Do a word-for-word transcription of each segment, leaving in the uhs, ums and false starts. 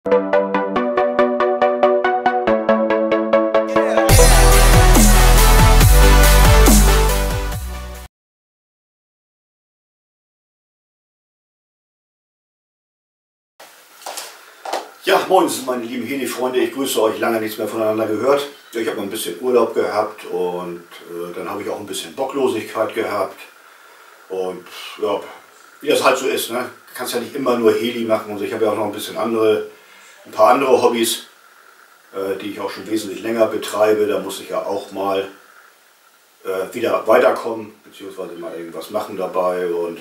Ja, moin meine lieben Heli-Freunde, ich grüße euch, lange nichts mehr voneinander gehört. Ich habe mal ein bisschen Urlaub gehabt und äh, dann habe ich auch ein bisschen Bocklosigkeit gehabt. Und ja, wie das halt so ist, ne? Du kannst ja nicht immer nur Heli machen und ich habe ja auch noch ein bisschen andere, ein paar andere Hobbys, äh, die ich auch schon wesentlich länger betreibe. Da muss ich ja auch mal äh, wieder weiterkommen, beziehungsweise mal irgendwas machen dabei und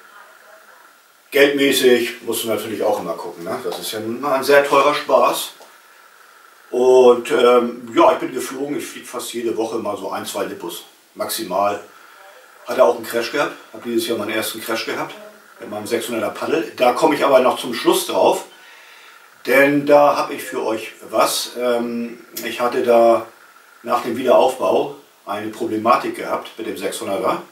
geldmäßig musst du natürlich auch immer gucken, ne? Das ist ja ein sehr teurer Spaß. Und ähm, ja, ich bin geflogen, ich fliege fast jede Woche mal so ein, zwei Lippos, maximal. Hatte auch einen Crash gehabt, habe dieses Jahr meinen ersten Crash gehabt, mit meinem sechshunderter Paddel. Da komme ich aber noch zum Schluss drauf, denn da habe ich für euch was. Ähm, ich hatte da nach dem Wiederaufbau eine Problematik gehabt mit dem sechshunderter,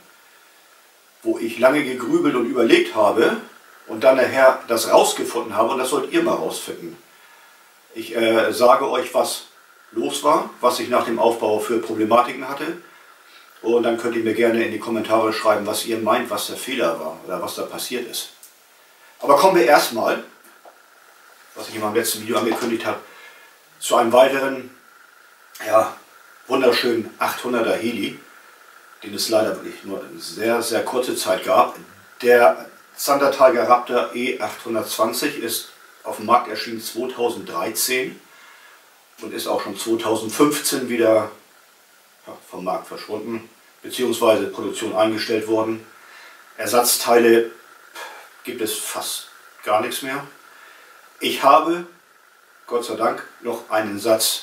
wo ich lange gegrübelt und überlegt habe, und dann nachher das rausgefunden habe, und das sollt ihr mal rausfinden. Ich äh, sage euch, was los war, was ich nach dem Aufbau für Problematiken hatte. Und dann könnt ihr mir gerne in die Kommentare schreiben, was ihr meint, was der Fehler war oder was da passiert ist. Aber kommen wir erstmal, was ich in meinem letzten Video angekündigt habe, zu einem weiteren, ja, wunderschönen achthunderter Heli, den es leider wirklich nur eine sehr, sehr kurze Zeit gab. Der Thunder Tiger Raptor E achthundertzwanzig ist auf dem Markt erschienen zweitausenddreizehn und ist auch schon zweitausendfünfzehn wieder ja, vom Markt verschwunden, beziehungsweise Produktion eingestellt worden. Ersatzteile gibt es fast gar nichts mehr. Ich habe, Gott sei Dank, noch einen Satz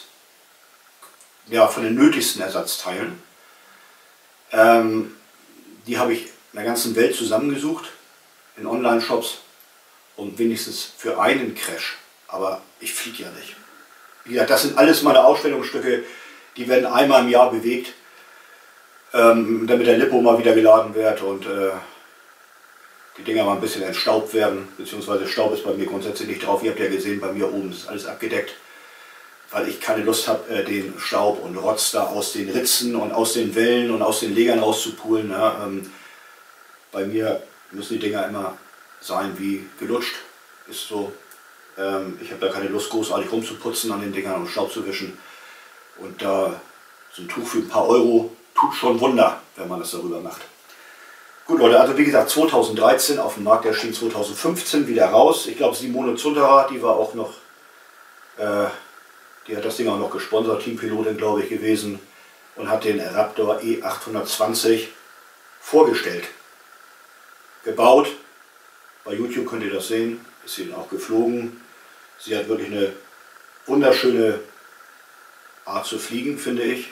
ja, von den nötigsten Ersatzteilen. Ähm, die habe ich in der ganzen Welt zusammengesucht, in Online-Shops, und wenigstens für einen Crash. Aber ich fliege ja nicht. Wie gesagt, das sind alles meine Ausstellungsstücke, die werden einmal im Jahr bewegt, ähm, damit der Lippo mal wieder geladen wird und äh, die Dinger mal ein bisschen entstaubt werden, beziehungsweise Staub ist bei mir grundsätzlich nicht drauf. Ihr habt ja gesehen, bei mir oben ist alles abgedeckt, weil ich keine Lust habe, äh, den Staub und Rotz da aus den Ritzen und aus den Wellen und aus den Legern rauszupulen. Ja, ähm, bei mir müssen die Dinger immer sein wie gelutscht, ist so. Ähm, ich habe da keine Lust, großartig rumzuputzen an den Dingern und Staub zu wischen. Und da so ein Tuch für ein paar Euro tut schon Wunder, wenn man das darüber macht. Gut Leute, also wie gesagt, zweitausenddreizehn auf dem Markt, erschien zweitausendfünfzehn wieder raus. Ich glaube Simone Zunderer, die war auch noch, äh, die hat das Ding auch noch gesponsert, Teampilotin glaube ich gewesen, und hat den Raptor E achthundertzwanzig vorgestellt. Gebaut, bei YouTube könnt ihr das sehen, ist sie auch geflogen. Sie hat wirklich eine wunderschöne Art zu fliegen, finde ich.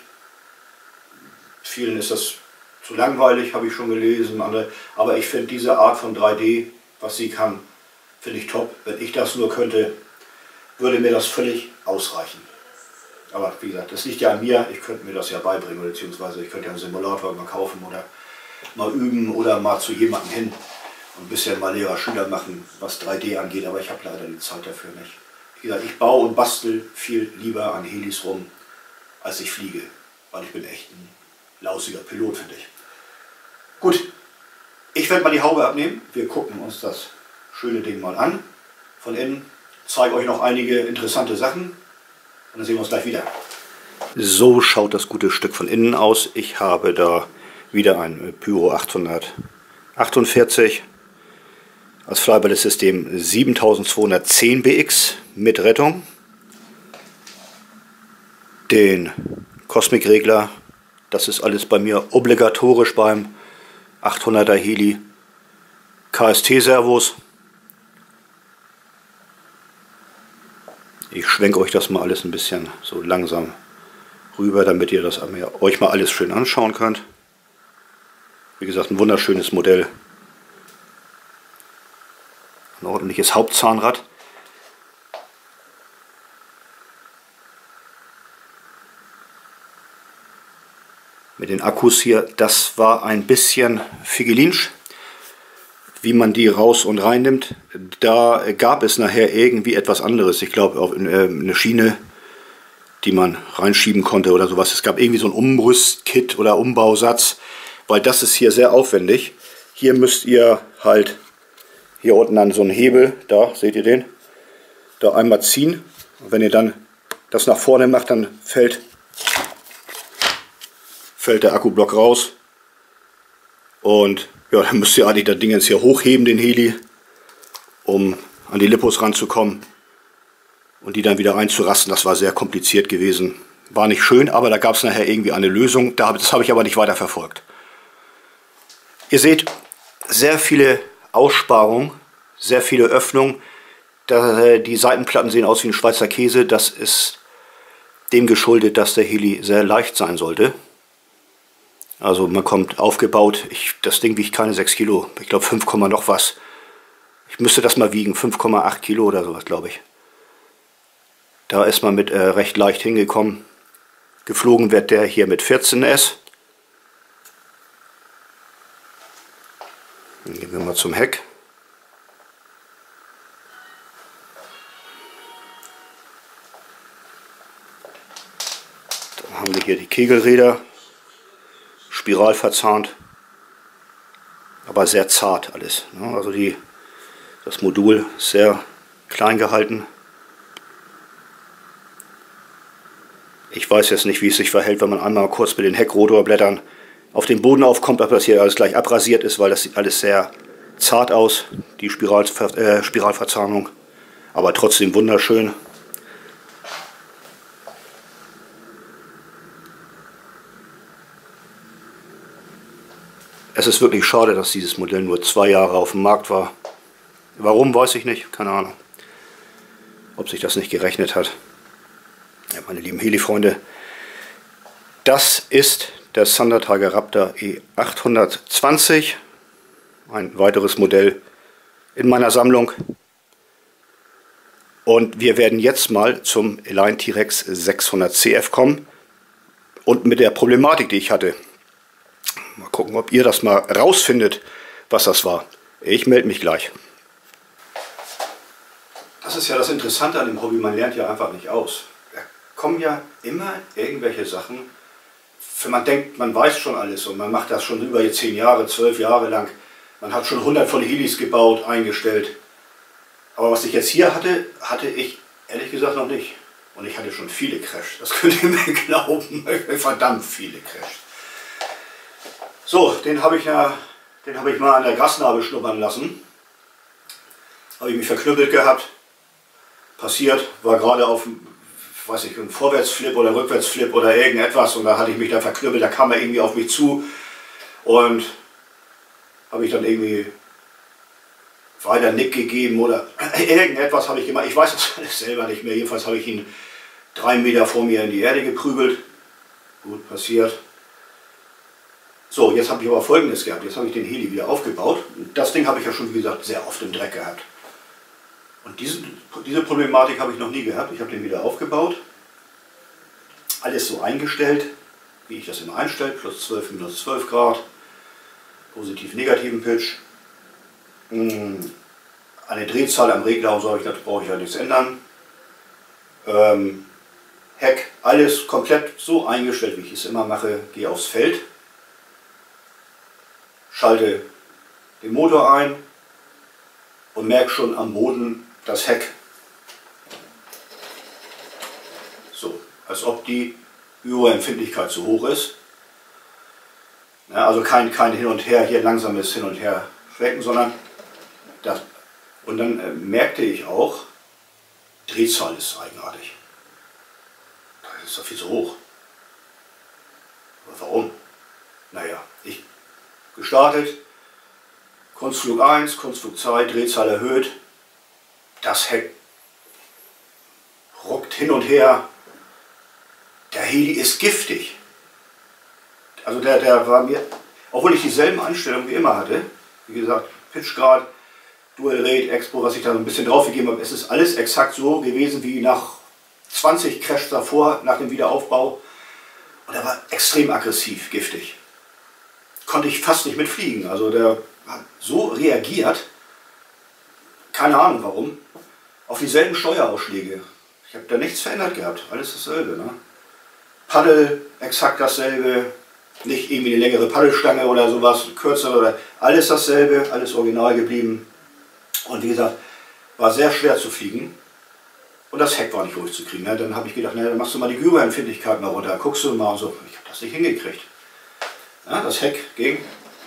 Vielen ist das zu langweilig, habe ich schon gelesen, andere. Aber ich finde diese Art von drei D, was sie kann, finde ich top. Wenn ich das nur könnte, würde mir das völlig ausreichen. Aber wie gesagt, das liegt ja an mir, ich könnte mir das ja beibringen, beziehungsweise ich könnte ja einen Simulator mal kaufen oder mal üben oder mal zu jemandem hin und ein bisschen mal Lehrer-Schüler machen, was drei D angeht, aber ich habe leider die Zeit dafür nicht. Wie gesagt, ich baue und bastel viel lieber an Helis rum, als ich fliege, weil ich bin echt ein lausiger Pilot, finde ich. Gut, ich werde mal die Haube abnehmen, wir gucken uns das schöne Ding mal an, von innen, zeige euch noch einige interessante Sachen und dann sehen wir uns gleich wieder. So schaut das gute Stück von innen aus. Ich habe da wieder ein Pyro achthundertachtundvierzig als Flyball-System siebentausendzweihundertzehn B X mit Rettung. Den Cosmic-Regler, das ist alles bei mir obligatorisch beim achthunderter Heli. K S T-Servos. Ich schwenke euch das mal alles ein bisschen so langsam rüber, damit ihr das euch mal alles schön anschauen könnt. Wie gesagt, ein wunderschönes Modell. Ein ordentliches Hauptzahnrad. Mit den Akkus hier, das war ein bisschen Figelinsch, wie man die raus und rein nimmt. Da gab es nachher irgendwie etwas anderes. Ich glaube, auch eine Schiene, die man reinschieben konnte oder sowas. Es gab irgendwie so ein Umrüstkit oder Umbausatz, weil das ist hier sehr aufwendig. Hier müsst ihr halt hier unten an so einen Hebel, da seht ihr den, da einmal ziehen. Und wenn ihr dann das nach vorne macht, dann fällt, fällt der Akkublock raus. Und ja, dann müsst ihr eigentlich das Ding jetzt hier hochheben, den Heli, um an die Lipos ranzukommen und die dann wieder reinzurasten. Das war sehr kompliziert gewesen. War nicht schön, aber da gab es nachher irgendwie eine Lösung. Das habe ich aber nicht weiter verfolgt. Ihr seht, sehr viele Aussparungen, sehr viele Öffnungen. Die Seitenplatten sehen aus wie ein Schweizer Käse. Das ist dem geschuldet, dass der Heli sehr leicht sein sollte. Also man kommt aufgebaut, ich, das Ding wiegt keine sechs Kilo, ich glaube fünf, noch was. Ich müsste das mal wiegen, fünf Komma acht Kilo oder sowas, glaube ich. Da ist man mit äh, recht leicht hingekommen. Geflogen wird der hier mit vierzehn S. Dann gehen wir mal zum Heck. Dann haben wir hier die Kegelräder. Spiral verzahnt, aber sehr zart alles. Also die, das Modul ist sehr klein gehalten. Ich weiß jetzt nicht, wie es sich verhält, wenn man einmal kurz mit den Heckrotorblättern auf den Boden aufkommt, ob das hier alles gleich abrasiert ist, weil das sieht alles sehr zart aus, die Spiral, äh, Spiralverzahnung, aber trotzdem wunderschön. Es ist wirklich schade, dass dieses Modell nur zwei Jahre auf dem Markt war. Warum, weiß ich nicht, keine Ahnung. Ob sich das nicht gerechnet hat. Ja, meine lieben Heli-Freunde, das ist der Thunder Tiger Raptor E achthundertzwanzig. Ein weiteres Modell in meiner Sammlung. Und wir werden jetzt mal zum Align T-Rex sechshundert C F kommen. Und mit der Problematik, die ich hatte. Mal gucken, ob ihr das mal rausfindet, was das war. Ich melde mich gleich. Das ist ja das Interessante an dem Hobby, man lernt ja einfach nicht aus. Da kommen ja immer irgendwelche Sachen, wenn man denkt, man weiß schon alles und man macht das schon über zehn Jahre, zwölf Jahre lang. Man hat schon hundert von Helis gebaut, eingestellt. Aber was ich jetzt hier hatte, hatte ich ehrlich gesagt noch nicht. Und ich hatte schon viele Crash, das könnt ihr mir glauben, verdammt viele Crash. So, den habe ich ja, den habe ich mal an der Grasnarbe schnuppern lassen. Habe ich mich verknüppelt gehabt. Passiert, war gerade auf, weiß ich, einem Vorwärtsflip oder Rückwärtsflip oder irgendetwas und da hatte ich mich da verknüppelt, da kam er irgendwie auf mich zu und habe ich dann irgendwie weiter Nick gegeben oder irgendetwas habe ich gemacht. Ich weiß das alles selber nicht mehr. Jedenfalls habe ich ihn drei Meter vor mir in die Erde geprügelt. Gut, passiert. So, jetzt habe ich aber Folgendes gehabt. Jetzt habe ich den Heli wieder aufgebaut. Das Ding habe ich ja schon, wie gesagt, sehr oft im Dreck gehabt. Und diese, diese Problematik habe ich noch nie gehabt. Ich habe den wieder aufgebaut. Alles so eingestellt, wie ich das immer einstelle. Plus zwölf, minus zwölf Grad. Positiv, negativen Pitch. Eine Drehzahl am Regler, so ich, das brauche ich ja nichts ändern. Ähm, Heck, alles komplett so eingestellt, wie ich es immer mache. Gehe aufs Feld. Schalte den Motor ein und merke schon am Boden das Heck. So, als ob die Überempfindlichkeit zu hoch ist. Ja, also kein, kein Hin und Her, hier langsames Hin und Her schwenken, sondern das. Und dann äh, merkte ich auch, Drehzahl ist eigenartig. Das ist doch viel zu hoch. Aber warum? Naja, ich gestartet, Kunstflug eins, Kunstflug zwei, Drehzahl erhöht, das Heck ruckt hin und her, der Heli ist giftig. Also der, der war mir, obwohl ich dieselben Einstellungen wie immer hatte, wie gesagt, Pitchgrad, Dual Rate, Expo, was ich da so ein bisschen drauf gegeben habe, es ist alles exakt so gewesen wie nach zwanzig Crashs davor, nach dem Wiederaufbau. Und er war extrem aggressiv, giftig. Konnte ich fast nicht mitfliegen. Also der hat so reagiert, keine Ahnung warum, auf dieselben Steuerausschläge. Ich habe da nichts verändert gehabt, alles dasselbe. Ne? Paddel, exakt dasselbe, nicht irgendwie eine längere Paddelstange oder sowas, kürzer oder alles dasselbe, alles original geblieben. Und wie gesagt, war sehr schwer zu fliegen und das Heck war nicht ruhig zu kriegen. Ne? Dann habe ich gedacht, na, dann machst du mal die Gyroempfindlichkeit mal runter, guckst du mal und so. Ich habe das nicht hingekriegt. Ja, das Heck ging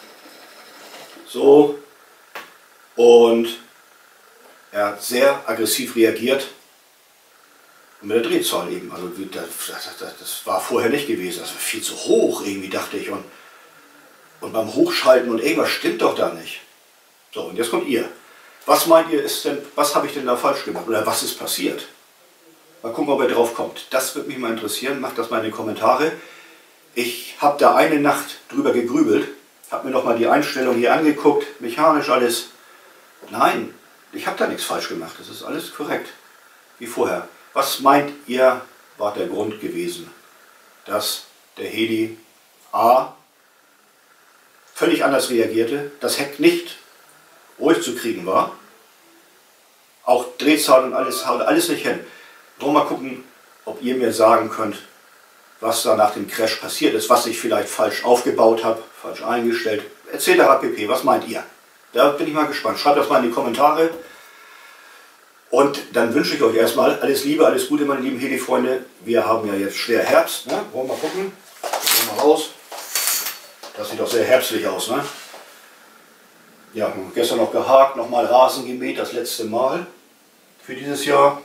so und er hat sehr aggressiv reagiert und mit der Drehzahl eben. Also das, das, das war vorher nicht gewesen, das war viel zu hoch irgendwie, dachte ich. Und, und beim Hochschalten und irgendwas stimmt doch da nicht. So, und jetzt kommt ihr. Was meint ihr, ist denn, was habe ich denn da falsch gemacht oder was ist passiert? Mal gucken, ob ihr drauf kommt. Das würde mich mal interessieren, macht das mal in die Kommentare. Ich habe da eine Nacht drüber gegrübelt, habe mir nochmal die Einstellung hier angeguckt, mechanisch alles. Nein, ich habe da nichts falsch gemacht, das ist alles korrekt, wie vorher. Was meint ihr, war der Grund gewesen, dass der Heli A völlig anders reagierte, das Heck nicht ruhig zu kriegen war, auch Drehzahl und alles, haut alles nicht hin. Wollen wir mal gucken, ob ihr mir sagen könnt, was da nach dem Crash passiert ist, was ich vielleicht falsch aufgebaut habe, falsch eingestellt, et cetera pp. Was meint ihr? Da bin ich mal gespannt. Schreibt das mal in die Kommentare. Und dann wünsche ich euch erstmal alles Liebe, alles Gute, meine lieben Heli-Freunde. Wir haben ja jetzt schwer Herbst. Ne? Wollen wir mal gucken. Gehen wir mal raus. Das sieht doch sehr herbstlich aus. Ne? Ja, gestern noch gehakt, nochmal Rasen gemäht, das letzte Mal für dieses Jahr.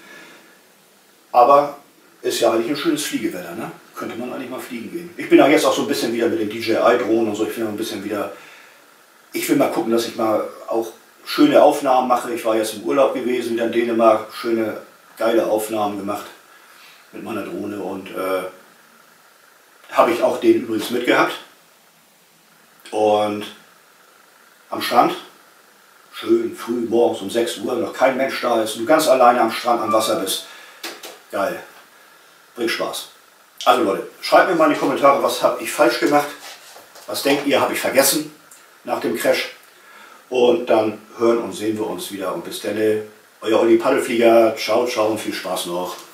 Aber ist ja eigentlich ein schönes Fliegewetter, ne? Könnte man eigentlich mal fliegen gehen. Ich bin ja jetzt auch so ein bisschen wieder mit den D J I-Drohnen und so, ich will ein bisschen wieder, ich will mal gucken, dass ich mal auch schöne Aufnahmen mache. Ich war jetzt im Urlaub gewesen, wieder in Dänemark, schöne, geile Aufnahmen gemacht mit meiner Drohne und äh, habe ich auch den übrigens mitgehabt. Und am Strand, schön früh morgens um sechs Uhr, noch kein Mensch da ist, du ganz alleine am Strand am Wasser bist. Geil. Bringt Spaß. Also Leute, schreibt mir mal in die Kommentare, was habe ich falsch gemacht, was denkt ihr, habe ich vergessen nach dem Crash. Und dann hören und sehen wir uns wieder. Und bis dann, euer Olli Paddelflieger. Ciao, ciao und viel Spaß noch.